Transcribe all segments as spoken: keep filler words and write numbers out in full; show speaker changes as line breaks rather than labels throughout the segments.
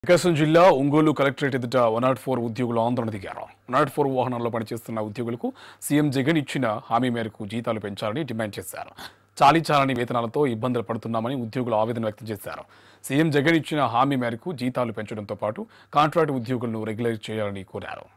ప్రకాశం జిల్లా ఒంగోలు కలెక్టరేట్ ఎదుట one not four ఉద్యోగులు ఆందోళన దిగారు. వన్ నాట్ ఫోర్ వాహనాల్లో పనిచేస్తున్న ఉద్యోగులకు సీఎం జగన్ ఇచ్చిన హామీ మేరకు జీతాలు పెంచాలని డిమాండ్ చేశారు. చాలీ చాలని వేతనాలతో ఇబ్బందులు పడుతున్నామని ఉద్యోగులు ఆవేదన వ్యక్తం చేశారు. సీఎం జగన్ ఇచ్చిన హామీ మేరకు జీతాలు పెంచడంతో పాటు కాంట్రాక్ట్ ఉద్యోగులను రెగ్యులర్ చేయాలని కోరారు.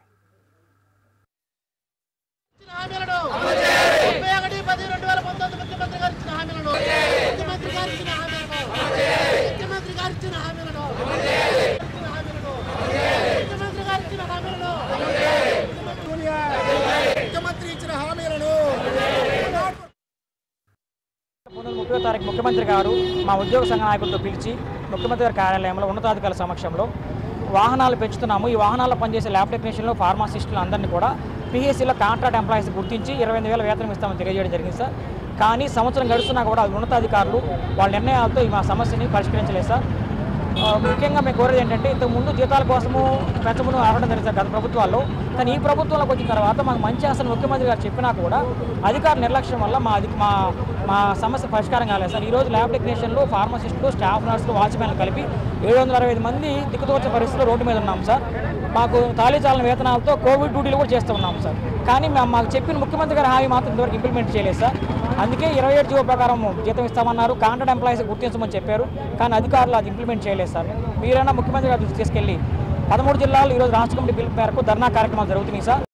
ముప్పై తారీఖు ముఖ్యమంత్రి గారు మా ఉద్యోగ సంఘ నాయకులతో పిలిచి ముఖ్యమంత్రి గారి కార్యాలయంలో ఉన్నతాధికారుల సమక్షంలో వాహనాలు పెంచుతున్నాము. ఈ వాహనాల్లో పనిచేసే ల్యాబ్ టెక్నీషియన్లు, ఫార్మాసిస్టులు అందరినీ కూడా పీహెచ్సీలో కాంట్రాక్ట్ ఎంప్లాయీస్ గుర్తించి ఇరవై ఎనిమిది వేల వేతనం ఇస్తామని తెలియజేయడం జరిగింది సార్. కానీ సంవత్సరం గడుస్తున్నా కూడా ఉన్నతాధికారులు వాళ్ళ నిర్ణయాలతో ఈ మా సమస్యని పరిష్కరించలేదు సార్. ముఖ్యంగా మేము కోరేది ఏంటంటే, ఇంతకుముందు జీతాల కోసము పెంచమని అడగడం జరిగింది గత ప్రభుత్వాల్లో. కానీ ఈ ప్రభుత్వంలోకి వచ్చిన తర్వాత మాకు మంచి అసలు ముఖ్యమంత్రి గారు చెప్పినా కూడా అధికారుల నిర్లక్ష్యం వల్ల మా అధి మా మా సమస్య పరిష్కారం కాలేదు సార్. ఈరోజు ల్యాబ్ టెక్నీషియన్లు, ఫార్మసిస్టులు, స్టాఫ్ నర్సులు, వాచ్మెన్లు కలిపి ఏడు వందల అరవై ఐదు మంది దిక్కుతోచే పరిస్థితుల్లో రోడ్డు మీద ఉన్నాం సార్. మాకు తాళీచాలని వేతనాలతో కోవిడ్ డ్యూటీలు కూడా చేస్తూ ఉన్నాం సార్. కానీ మేము మాకు చెప్పిన ముఖ్యమంత్రి గారి హామీ మాత్రం ఇంతవరకు ఇంప్లిమెంట్ చేయలేదు సార్. అందుకే ఇరవై ఏడు జీవో ప్రకారం జీతం ఇస్తామన్నారు, కాంట్రాక్ట్ ఎంప్లాయీస్ గుర్తించమని చెప్పారు. కానీ అధికారులు అది ఇంప్లిమెంట్ చేయలేదు సార్. మీరైనా ముఖ్యమంత్రి గారి దృష్టి తీసుకెళ్లి పదమూడు జిల్లాలు ఈరోజు రాష్ట్ర కమిటీ పిలుపు మేరకు ధర్నా కార్యక్రమాలు జరుగుతున్నాయి సార్.